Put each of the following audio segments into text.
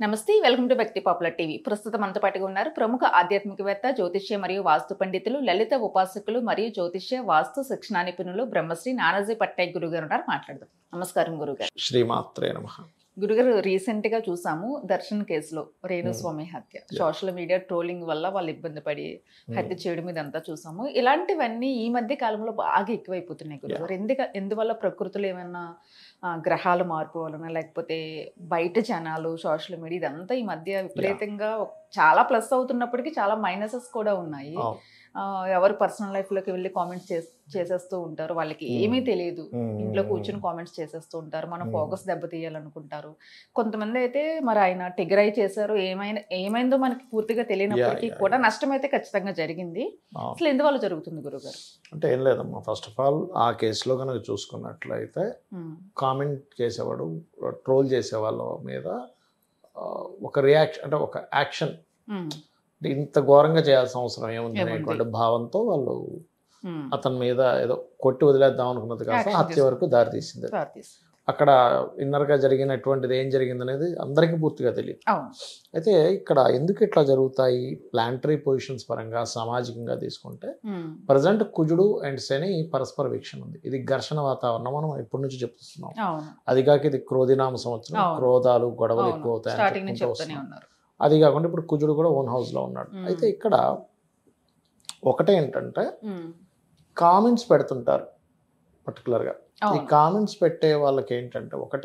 నమస్తే welcome to వ్యక్తి popular TV. ప్రస్తుతం మనతో పాటుగా ఉన్నారు ప్రముఖ ఆధ్యాత్మికవేత్త, జ్యోతిష్య మరియు వాస్తు పండితులు, లలిత ఉపాసకులు మరియు జ్యోతిష్య వాస్తు శిక్షణా నిపుణులు బ్రహ్మశ్రీ నానాజీ పట్నాయక్ గురుగారు ఉన్నారు. మాట్లాడదాం. నమస్కారం గురుగారు. శ్రీమాత్రే నమః. గురుగారు, రీసెంట్ గా చూసాము దర్శన్ కేసులో రేణుస్వామి హత్య. సోషల్ మీడియా ట్రోలింగ్ వల్ల వాళ్ళు ఇబ్బంది పడి హత్య చేయడం ఇదంతా చూసాము. ఇలాంటివన్నీ ఈ మధ్య కాలంలో బాగా ఎక్కువైపోతున్నాయి గురుగారు. ఎందువల్ల? ప్రకృతిలో ఏమైనా గ్రహాలు మార్పు వలన, లేకపోతే బయట జనాలు, సోషల్ మీడియా ఇదంతా ఈ మధ్య విపరీతంగా చాలా ప్లస్ అవుతున్నప్పటికీ చాలా మైనసెస్ కూడా ఉన్నాయి. ఎవరు పర్సనల్ లైఫ్ లోకి వెళ్ళి కామెంట్స్ చేసేస్తూ ఉంటారు. వాళ్ళకి ఏమీ తెలియదు, ఇంట్లో కూర్చొని కామెంట్స్ చేసేస్తూ ఉంటారు. మనం ఫోకస్ దెబ్బతీయాలనుకుంటారు. కొంతమంది అయితే మరి ఆయన టిగరై చేశారు, ఏమైందో మనకి పూర్తిగా తెలియనప్పటికీ కూడా నష్టం అయితే ఖచ్చితంగా జరిగింది. అసలు ఎందువల్ల జరుగుతుంది గురుగారు? అంటే ఏం లేదమ్మా, ఫస్ట్ ఆఫ్ ఆల్ ఆ కేసులో కనుక చూసుకున్నట్లయితే కామెంట్ చేసేవాడు, ట్రోల్ చేసే వాళ్ళ మీద ఒక రియాక్షన్, అంటే ఒక యాక్షన్, ఇంత ఘోరంగా చేయాల్సిన అవసరం ఏముంది అనేటువంటి భావంతో వాళ్ళు అతని మీద ఏదో కొట్టి వదిలేద్దాం అనుకున్నది కాస్త హత్య వరకు దారితీసింది. అక్కడ ఇన్నర్గా జరిగినటువంటిది ఏం జరిగింది అనేది అందరికీ పూర్తిగా తెలియదు. అయితే ఇక్కడ ఎందుకు ఇట్లా జరుగుతాయి, ప్లాంటరీ పొజిషన్స్ పరంగా సామాజికంగా తీసుకుంటే ప్రజెంట్ కుజుడు అండ్ శని పరస్పర వీక్షణ ఉంది. ఇది ఘర్షణ వాతావరణం మనం ఎప్పటి నుంచి చెప్తున్నాం. అది కాక ఇది క్రోధినామ సంవత్సరం, క్రోధాలు గొడవలు ఎక్కువ అవుతాయి. అది కాకుండా ఇప్పుడు కుజుడు కూడా ఓన్ హౌస్ లో ఉన్నాడు. అయితే ఇక్కడ ఒకటే ఏంటంటే కామెంట్స్ పెడుతుంటారు పర్టికులర్గా. ఈ కామెంట్స్ పెట్టే వాళ్ళకి ఏంటంటే ఒకటి,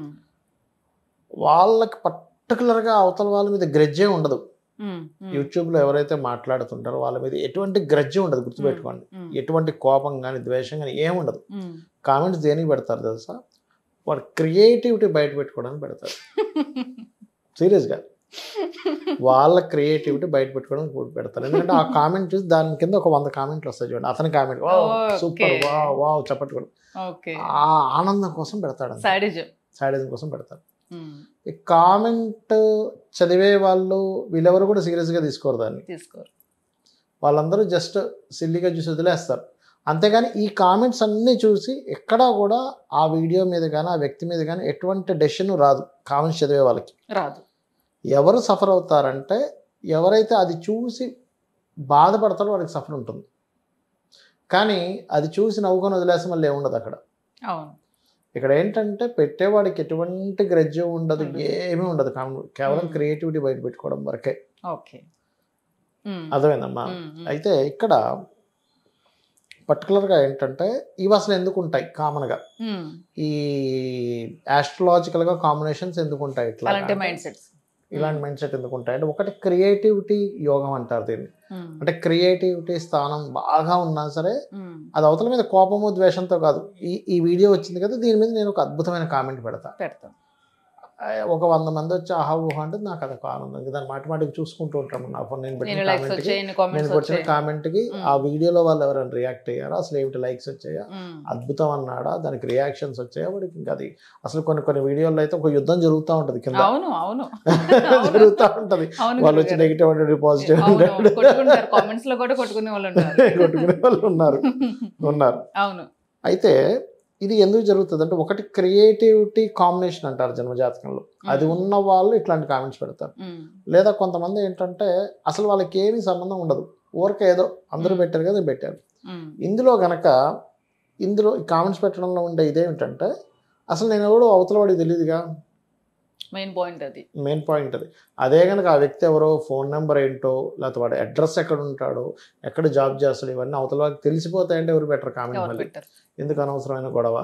వాళ్ళకి పర్టికులర్గా అవతల వాళ్ళ మీద గ్రెడ్జే ఉండదు. యూట్యూబ్లో ఎవరైతే మాట్లాడుతుంటారో వాళ్ళ మీద ఎటువంటి గ్రడ్జి ఉండదు, గుర్తుపెట్టుకోండి. ఎటువంటి కోపం కానీ ద్వేషం కానీ ఏముండదు. కామెంట్స్ దేనికి పెడతారు తెలుసా? వాడు క్రియేటివిటీ బయట పెట్టుకోవడానికి పెడతారు. సీరియస్గా వాళ్ళ క్రియేటివిటీ బయట పెట్టుకోవడానికి పెడతారు. ఎందుకంటే ఆ కామెంట్ చూసి దాని కింద ఒక 100 కామెంట్లు వస్తాయి చూడండి. అతని కామెంట్ సూపర్, వావ్ చప్పట్టుకోవడం, ఆ ఆనందం కోసం పెడతాడు, సాడిజం కోసం పెడతారు. ఈ కామెంట్ చదివే వాళ్ళు వీళ్ళెవరు కూడా సీరియస్గా తీసుకోరు దాన్ని. వాళ్ళందరూ జస్ట్ సిల్లీగా చూసి వదిలేస్తారు. అంతేగాని ఈ కామెంట్స్ అన్నీ చూసి ఎక్కడా కూడా ఆ వీడియో మీద కానీ ఆ వ్యక్తి మీద కానీ ఎటువంటి డెసిషన్ రాదు. కామెంట్స్ చదివే వాళ్ళకి రాదు. ఎవరు సఫర్ అవుతారంటే ఎవరైతే అది చూసి బాధపడతారో వాళ్ళకి సఫర్ ఉంటుంది. కానీ అది చూసి నవ్వుకొని వదిలేసి మళ్ళీ ఏముండదు అక్కడ. ఇక్కడ ఏంటంటే పెట్టేవాడికి ఎటువంటి గ్రజ్జం ఉండదు, ఏమీ ఉండదు. కేవలం క్రియేటివిటీ బయట పెట్టుకోవడం వరకే. అర్థమైందమ్మా? అయితే ఇక్కడ పర్టికులర్గా ఏంటంటే ఇవి అసలు ఎందుకు ఉంటాయి కామన్గా, ఈ ఆస్ట్రలాజికల్గా కాంబినేషన్స్ ఎందుకు ఉంటాయి, ఇలాంటి మైండ్ సెట్ ఎందుకు ఉంటాయి అంటే ఒకటి క్రియేటివిటీ యోగం అంటారు దీన్ని. అంటే క్రియేటివిటీ స్థానం బాగా ఉన్నా సరే అది అవతల మీద కోపము ద్వేషంతో కాదు. ఈ వీడియో వచ్చింది కదా, దీని మీద నేను ఒక అద్భుతమైన కామెంట్ పెడతాను. ఒక 100 మంది వచ్చి ఆహా ఊహా అంటే నాకు అదొక ఆనందం. దాన్ని మాటికి చూసుకుంటూ ఉంటాము. నేను పెట్టిన కామెంట్కి ఆ వీడియోలో వాళ్ళు ఎవరైనా రియాక్ట్ అయ్యారా, అసలు ఏమిటి లైక్స్ వచ్చాయా, అద్భుతం అన్నాడా, దానికి రియాక్షన్స్ వచ్చాయా, వాడికి ఇంకా అది అసలు కొన్ని వీడియోలో అయితే ఒక యుద్ధం జరుగుతూ ఉంటుంది కింద, జరుగుతూ ఉంటుంది. వాళ్ళు వచ్చి నెగిటివ్ అంటే పాజిటివ్ కొట్టుకునే వాళ్ళు ఉన్నారు. అయితే ఇది ఎందుకు జరుగుతుంది అంటే ఒకటి క్రియేటివిటీ కాంబినేషన్ అంటారు జన్మజాతకంలో. అది ఉన్న వాళ్ళు ఇట్లాంటి కామెంట్స్ పెడతారు. లేదా కొంతమంది ఏంటంటే అసలు వాళ్ళకి ఏమీ సంబంధం ఉండదు, ఊరికే ఏదో అందరూ పెట్టారు కదా పెట్టారు. ఇందులో ఈ కామెంట్స్ పెట్టడంలో ఉండే ఇదేమిటంటే అసలు నేను ఎవడో అవతల వాడికి తెలియదుగా. మెయిన్ పాయింట్ అది. అదే కనుక ఆ వ్యక్తి ఎవరో, ఫోన్ నెంబర్ ఏంటో, లేకపోతే వాడు అడ్రస్ ఎక్కడ ఉంటాడో, ఎక్కడ జాబ్ చేస్తాడు, ఇవన్నీ అవతల వాళ్ళకి తెలిసిపోతాయంటే ఎవరు పెట్టరు కామెంట్. మళ్ళీ ఎందుకు అనవసరమైన గొడవ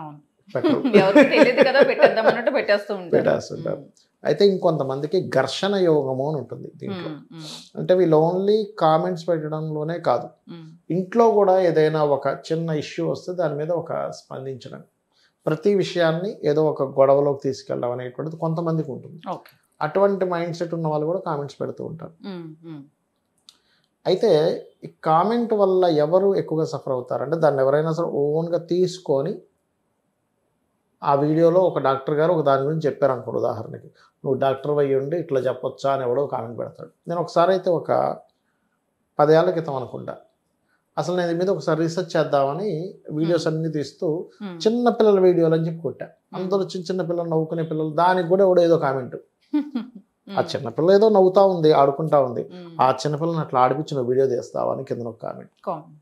పెట్టేస్తుంటారు. అయితే ఇంకొంతమందికి ఘర్షణ యోగము అని ఉంటుంది దీంట్లో. అంటే వీళ్ళు ఓన్లీ కామెంట్స్ పెట్టడంలోనే కాదు, ఇంట్లో కూడా ఏదైనా ఒక చిన్న ఇష్యూ వస్తే దాని మీద ఒక స్పందించడం, ప్రతి విషయాన్ని ఏదో ఒక గొడవలోకి తీసుకెళ్ళడం అనేటువంటిది కొంతమందికి ఉంటుంది. అటువంటి మైండ్ సెట్ ఉన్న వాళ్ళు కూడా కామెంట్స్ పెడుతూ ఉంటారు. అయితే ఈ కామెంట్ వల్ల ఎవరు ఎక్కువగా సఫర్ అవుతారంటే దాన్ని ఎవరైనా సరే ఓన్గా తీసుకొని ఆ వీడియోలో ఒక డాక్టర్ గారు ఒక దాని గురించి చెప్పారు అనుకోండి, ఉదాహరణకి నువ్వు డాక్టర్ అయ్యి ఉండి ఇట్లా చెప్పొచ్చా అని ఎవడో కామెంట్ పెడతాడు. నేను ఒకసారి అయితే ఒక 10 ఏళ్ల క్రితం అనుకుంటా, అసలు నేను మీద ఒకసారి రీసెర్చ్ చేద్దామని వీడియోస్ అన్ని తీస్తూ చిన్న పిల్లల వీడియోలు అని చెప్పి కొట్టా. అందరూ చిన్న పిల్లలు, నవ్వుకునే పిల్లలు, దానికి కూడా ఎవడో ఏదో కామెంట్ ఆ చిన్నపిల్ల ఏదో నవ్వుతా ఉంది, ఆడుకుంటా ఉంది, ఆ చిన్నపిల్లని అట్లా ఆడిపించిన వీడియో తీస్తావా అని కింద ఒక కామెంట్.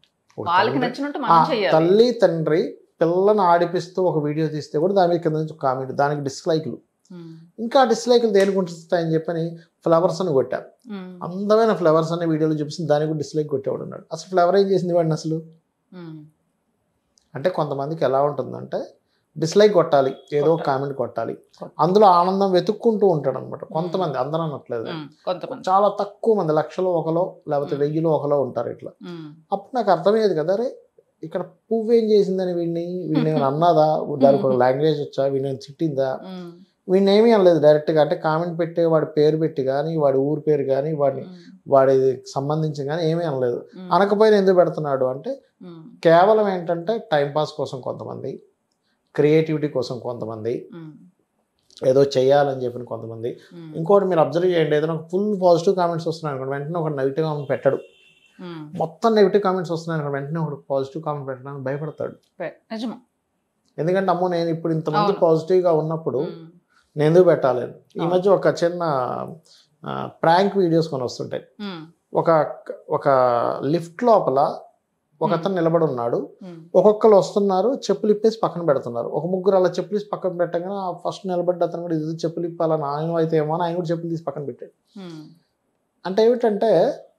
తల్లి తండ్రి పిల్లని ఆడిపిస్తూ ఒక వీడియో తీస్తే కూడా దాని మీద కింద నుంచి కామెంట్, దానికి డిస్లైక్లు, ఇంకా డిస్లైక్లు దేనికి ఉంటాయని చెప్పని ఫ్లవర్స్ అని కొట్టారు. అందమైన ఫ్లవర్స్ అనే వీడియోలో చూపిస్తుంది, దానికి కూడా డిస్లైక్ కొట్టేవాడు ఉన్నాడు. అసలు ఫ్లవర్ ఏం చేసింది వాడిని అసలు? అంటే కొంతమందికి ఎలా ఉంటుందంటే డిస్లైక్ కొట్టాలి, ఏదో కామెంట్ కొట్టాలి, అందులో ఆనందం వెతుక్కుంటూ ఉంటాడు అనమాట. కొంతమంది, అందరూ అనట్లేదు, చాలా తక్కువ మంది, లక్షలో ఒకలో లేకపోతే 1000లో ఒకలో ఉంటారు ఇట్లా. అప్పుడు నాకు అర్థమయ్యేది కదా, అరే ఇక్కడ పువ్వు ఏం చేసిందని వీడిని అన్నదా, దానికి ఒక లాంగ్వేజ్ వచ్చా, వీడిని తిట్టిందా, వీడిని ఏమీ అనలేదు డైరెక్ట్గా. అంటే కామెంట్ పెట్టే వాడి పేరు పెట్టి కానీ, వాడి ఊరి పేరు కానీ, వాడి సంబంధించి కానీ ఏమీ అనలేదు. అనకపోయినా ఎందుకు పెడుతున్నాడు అంటే కేవలం ఏంటంటే టైంపాస్ కోసం కొంతమంది, క్రియేటివిటీ కోసం కొంతమంది, ఏదో చేయాలని చెప్పిన కొంతమంది. ఇంకోటి మీరు అబ్జర్వ్ చేయండి, ఏదైనా ఫుల్ పాజిటివ్ కామెంట్స్ వస్తున్నాయి అనుకోండి, వెంటనే ఒక నెగిటివ్ కామెంట్ పెట్టడు. మొత్తం నెగిటివ్ కామెంట్స్ వస్తున్నాయి అనుకోండి, వెంటనే ఒక పాజిటివ్ కామెంట్ పెట్టడానికి భయపడతాడు. ఎందుకంటే అమ్మో నేను ఇప్పుడు ఇంతమంది పాజిటివ్గా ఉన్నప్పుడు నేను ఎందుకు పెట్టాలని. ఈ మధ్య ఒక చిన్న ప్రాంక్ వీడియోస్ కొని వస్తుంటాయి. ఒక లిఫ్ట్ లోపల ఒక అతను నిలబడి ఉన్నాడు, ఒక్కొక్కరు వస్తున్నారు, చెప్పులు ఇప్పేసి పక్కన పెడుతున్నారు. ఒక ముగ్గురు అలా చెప్పులు తీసి పక్కన పెట్టగానే ఫస్ట్ నిలబడ్డ అతను కూడా ఇది చెప్పులు ఇప్పాలని ఆయన అయితే ఏమో ఆయన కూడా చెప్పులు తీసి పక్కన పెట్టాడు. అంటే ఏమిటంటే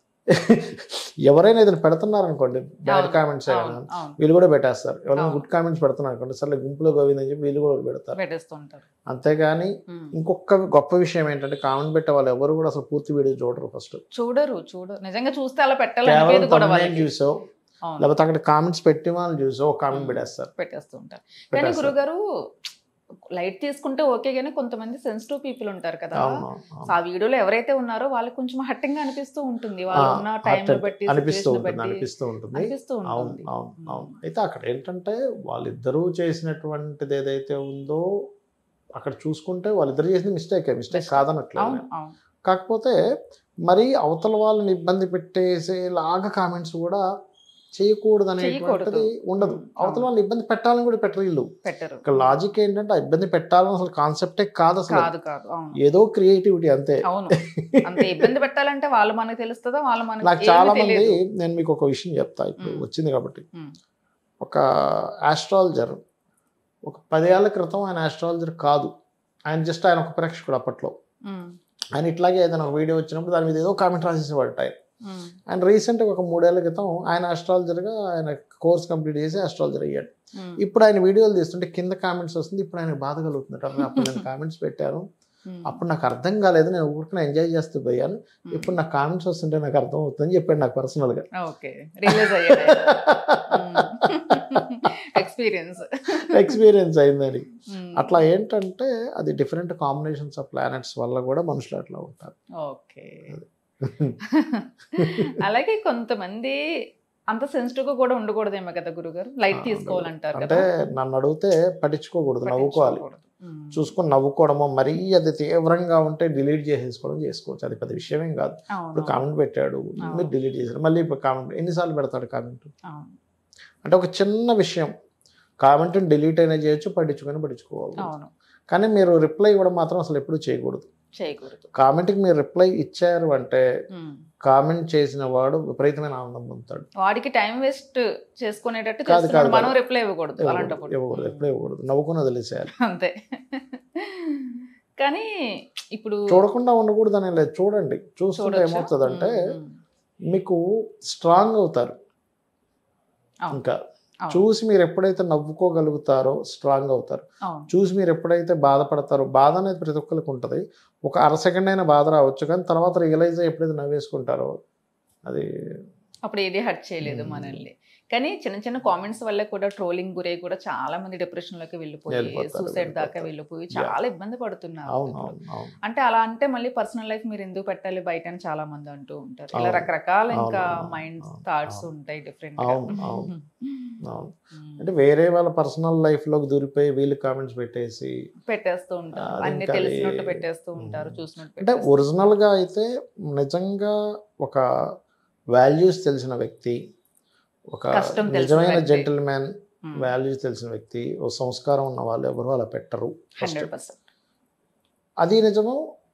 ఎవరైనా ఏదైనా పెడుతున్నారు అనుకోండి, బ్యాడ్ కామెంట్స్ అయినా వీళ్ళు కూడా పెట్టేస్తారు. ఎవరైనా గుడ్ కామెంట్స్ పెడుతున్నారు అనుకోండి, సరే గుంపులో గోవిందని చెప్పి వీళ్ళు కూడా పెడతారు. అంతేగాని ఇంకొక గొప్ప విషయం ఏంటంటే కామెంట్ పెట్టే వాళ్ళు ఎవరు కూడా అసలు పూర్తి వీడియో చూడరు. ఫస్ట్ చూడరు. నిజంగా చూస్తే అలా పెట్టాలి చూసావు, లేకపోతే అక్కడ కామెంట్స్ పెట్టి వాళ్ళు చూసి ఒక కామెంట్ పెట్టేస్తూ ఉంటారు. కానీ గురుగారు లైట్ తీసుకుంటే ఓకే, కానీ కొంతమంది సెన్సిటివ్ పీపుల్ ఉంటారు కదా, ఆ వీడియోలో ఎవరైతే ఉన్నారో వాళ్ళకి కొంచెం హట్టింగ్ గా అనిపిస్తూ ఉంటుంది, వాళ్ళు ఉన్న టైం బట్టి అనిపిస్తూ ఉంటుంది. అయితే అక్కడ ఏంటంటే వాళ్ళిద్దరూ చేసినటువంటిది ఏదైతే ఉందో అక్కడ చూసుకుంటే వాళ్ళిద్దరు చేసిన మిస్టేక్ కాదనట్లేదు. కాకపోతే మరి అవతల వాళ్ళని ఇబ్బంది పెట్టేసేలాగా కామెంట్స్ కూడా చేయకూడదు అనేటువంటిది ఉండదు. అవతల వాళ్ళు ఇబ్బంది పెట్టాలని కూడా పెట్టరు వీళ్ళు. ఇక్కడ లాజిక్ ఏంటంటే ఆ ఇబ్బంది పెట్టాలని అసలు కాన్సెప్టే కాదు అసలు, ఏదో క్రియేటివిటీ అంతే. ఇబ్బంది పెట్టాలంటే వాళ్ళు మనకు తెలుస్తుందా, వాళ్ళు మనకు. నాకు చాలా మంది, నేను మీకు ఒక విషయం చెప్తా, ఇప్పుడు వచ్చింది కాబట్టి, ఒక ఆస్ట్రాలజర్ ఒక 10 ఏళ్ల క్రితం ఆయన ఆస్ట్రాలజర్ కాదు, ఆయన జస్ట్ ఆయన ఒక ప్రేక్షకుడు. అప్పట్లో ఆయన ఇట్లాగే ఏదైనా ఒక వీడియో వచ్చినప్పుడు దాని మీద ఏదో కామెంట్ రాసేసేవాడు ఆయన. అండ్ రీసెంట్గా ఒక 3 ఏళ్ల క్రితం ఆయన ఆస్ట్రాలజర్గా ఆయన కోర్స్ కంప్లీట్ చేసి ఆస్ట్రాలజర్ అయ్యాడు. ఇప్పుడు ఆయన వీడియోలు తీస్తుంటే కింద కామెంట్స్ వస్తుంది, ఇప్పుడు ఆయన బాధ కలుగుతుంది. అప్పుడు నేను కామెంట్స్ పెట్టాను, అప్పుడు నాకు అర్థం కాలేదు, నేను ఊరికే ఎంజాయ్ చేస్తూ పోయాను, ఇప్పుడు నాకు కామెంట్స్ వస్తుంటే నాకు అర్థం అవుతుందని చెప్పాడు నాకు పర్సనల్గా. ఎక్స్పీరియన్స్ అయిందని. అట్లా ఏంటంటే అది డిఫరెంట్ కాంబినేషన్స్ ఆఫ్ ప్లానెట్స్ వల్ల కూడా మనుషులు అట్లా ఉంటారు. ఓకే. అలాగే కొంతమంది అంత సెన్సిటివ్ గా కూడా ఉండకూడదేమో కదా గురుగారు, లైట్ తీసుకోవాలంటారు. అంటే నన్ను అడిగితే పట్టించుకోకూడదు, నవ్వుకోవాలి. చూసుకొని నవ్వుకోవడమో, మరీ అది తీవ్రంగా ఉంటే డిలీట్ చేసుకోవచ్చు, అది పెద్ద విషయమేం కాదు. ఇప్పుడు కామెంట్ పెట్టాడు, మీరు డిలీట్ చేశారు, మళ్ళీ ఇప్పుడు కామెంట్ ఎన్నిసార్లు పెడతాడు కామెంట్. అంటే ఒక చిన్న విషయం, కామెంట్ డిలీట్ అయినా చేయొచ్చు, పట్టించుకోవాలి. కానీ మీరు రిప్లై ఇవ్వడం మాత్రం అసలు ఎప్పుడు చేయకూడదు. కామెంట్కి మీరు రిప్లై ఇచ్చారు అంటే కామెంట్ చేసిన వాడు విపరీతమైన ఆనందం పొందుతాడు. వాడికి టైం వేస్ట్ చేసుకునేటట్టు మనం రిప్లై ఇవ్వకూడదు, ఇవ్వకూడదు, నవ్వుకుని వదిలేసేయాలి అంతే. కానీ ఇప్పుడు చూడకుండా ఉండకూడదు అనే లేదు, చూడండి. చూస్తుంటే ఏమవుతుందంటే మీకు స్ట్రాంగ్ అవుతారు. ఇంకా చూసి మీరు ఎప్పుడైతే నవ్వుకోగలుగుతారో స్ట్రాంగ్ అవుతారు. చూసి మీరు ఎప్పుడైతే బాధపడతారో, బాధ అనేది ప్రతి ఒక్కరికి ఉంటుంది, ఒక అరసెకండ్ అయినా బాధ రావచ్చు, కానీ తర్వాత రియలైజ్ అయ్యి ఎప్పుడైతే నవ్వేసుకుంటారో అది అప్పుడు ఏది హర్ట్ చేయలేదు మనల్ని. కానీ చిన్న చిన్న కామెంట్స్ వల్ల కూడా ట్రోలింగ్ గురై కూడా చాలా మంది డిప్రెషన్ లోకి వెళ్ళిపోయి, సూసైడ్ దాకా వెళ్ళిపోయి చాలా ఇబ్బంది పడుతున్నారు. అంటే అలా అంటే మళ్ళీ పర్సనల్ లైఫ్ మీరు ఎందుకు పెట్టాలి బయట అని చాలా మంది అంటూ ఉంటారు. ఇలా రకరకాల ఇంకా మైండ్ థాట్స్ ఉంటాయి డిఫరెంట్. అంటే వేరే వాళ్ళ పర్సనల్ లైఫ్ లోకి దూరిపోయి వీళ్ళు కామెంట్స్ పెట్టేస్తూ ఉంటారు, అన్ని తెలిసినట్టు పెట్టేస్తూ ఉంటారు, చూసినట్టు. అంటే ఒరిజినల్ గా అయితే నిజంగా ఒక వాల్యూస్ తెలిసిన వ్యక్తి, ఒక నిజమైన జెంటిల్మ్యాన్, వాల్యూస్ తెలిసిన వ్యక్తి, ఒక సంస్కారం ఉన్న వాళ్ళు ఎవరు అలా పెట్టరు. అది నిజము.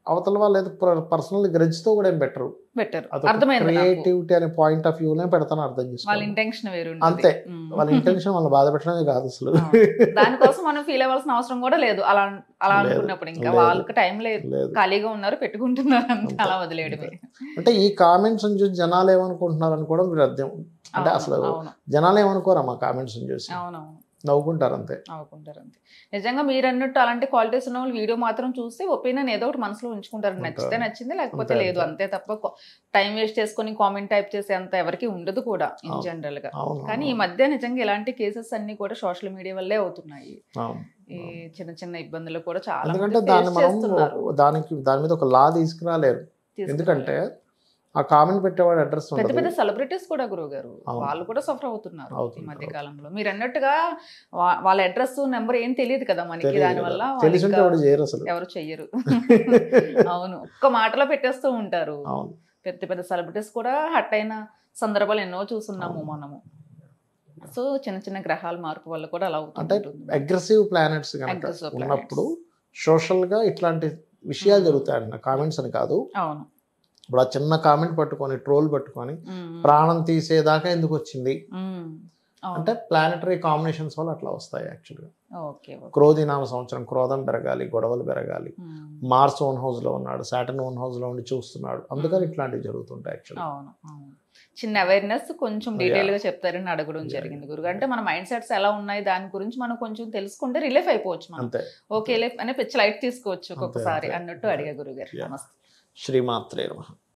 అవతల వాళ్ళు ఏదో పర్సనల్ గ్రజ్తో కూడా ఏం పెట్టరు. బెటర్ అది అర్థమైంది నాకు. క్రియేటివిటీ అనే పాయింట్ ఆఫ్ వ్యూనే పెడతాను, అర్థం వాళ్ళ చేసుకోవాలి. ఇంటెన్షన్ వేరు అంతే, వాళ్ళ ఇంటెన్షన్ వాళ్ళని బాధ పెట్టడమే కాదు అసలు. దానికోసం మనం ఫీల్ అవ్వాల్సిన అవసరం కూడా లేదు. అలా అలా లేదు, అనుకున్నప్పుడు ఇంకా లేదు. వాళ్ళకి టైం లేదు, లేదు. ఖాళీగా ఉన్నారు పెట్టుకుంటున్నారు అంతే, అలా వదిలేయడమే. అంటే ఈ కామెంట్స్ చూసి జనాలు ఏమనుకుంటున్నారు అని కూడా మీరు అర్థం. అంటే అసలు అవును జనాలు ఏమనుకోరా మా కామెంట్స్ చూసి, అవునవును నవ్వుకుంటారు అంతే. అవుకుంటారు అంతే. నిజంగా మీరు అన్నట్టు అలాంటి క్వాలిటీస్ ఉన్న వాళ్ళు వీడియో మాత్రం చూస్తే ఒపీనియన్ ఏదో ఒకటి మనసులో ఉంచుకుంటారు. నచ్చితే నచ్చింది, లేకపోతే అంతే, లేదు, అంతే తప్ప టైం వేస్ట్ చేసుకొని కామెంట్ టైప్ చేసే అంత ఎవరికి ఉండదు కూడా ఇన్ అవును. జనరల్ గా. అవును, కానీ ఈ మధ్య నిజంగా ఇలాంటి కేసెస్ అన్ని కూడా సోషల్ మీడియా వల్లే అవుతున్నాయి. అవును. ఈ చిన్న చిన్న ఇబ్బందులు కూడా చాలా ఎందుకంటే మంది దాన్ని face మనం చేస్తున్నారు. దాని మీద ఒక లా తీసుకురాలేరు. ఎందుకంటే ఆ కామెంట్ పెట్టేవాడు అడ్రస్ పెద్ద ఉండదు. పెద్ద సెలబ్రిటీస్ కూడా గురువు గారు అవును. వాళ్ళు కూడా సఫర్ అవుతున్నారు ఈ అవుతుంది, మధ్య కాలంలో. మీరు అన్నట్టుగా వాళ్ళ అడ్రస్ నెంబర్ ఏం తెలియదు కదా మనకి, తెలియదు దాని కదా. వల్ల తెలిసుంటే ఎవడు చేయరు అసలు. ఎవరు చెయ్యరు. అవును, ఒక్క మాటలో పెట్టేస్తూ ఉంటారు. అవును. పెద్ద పెద్ద సెలబ్రిటీస్ కూడా హట్ అయిన సందర్భాలు ఎన్నో చూస్తున్నాము మనము. సో చిన్న చిన్న గ్రహాల మార్పు వల్ల కూడా అలా అంటే అవుతుంది. అగ్రెసివ్ ప్లానెట్స్ కనుక Aggressive planets. ఉన్నప్పుడు సోషల్ గా ఇట్లాంటి విషయాలు జరుగుతాయండి, కామెంట్స్ అని కాదు. అవును. ఇప్పుడు ఆ చిన్న కామెంట్ పట్టుకొని ట్రోల్ పట్టుకొని ప్రాణం తీసేదాకా ఎందుకు వచ్చింది అంటే ప్లానెటరీ కాంబినేషన్స్ వల్ల అట్లా వస్తాయి. యాక్చువల్గా క్రోధినామ సంవత్సరం క్రోధం పెరగాలి, గొడవలు పెరగాలి. మార్స్ ఓన్ హౌస్ లో ఉన్నాడు, సాటర్న్ ఓన్ హౌస్ లో ఉండి చూస్తున్నాడు, అందుకని ఇట్లాంటివి జరుగుతుంటాయి. యాక్చువల్గా చిన్న అవేర్నెస్ కొంచెం డీటెయిల్ గా చెప్తారని అడగడం జరిగింది గురువు. అంటే మన మైండ్ సెట్స్ ఎలా ఉన్నాయి దాని గురించి మనం కొంచెం తెలుసుకుంటే రిలీఫ్ అయిపోవచ్చు మనం. అంతే, ఓకే అనే పిచ్చి లైట్ తీసుకోవచ్చు ఒక్కొక్కసారి అన్నట్టు అడిగా గురువు గారు. నమస్తే. శ్రీమాత్రే నమః.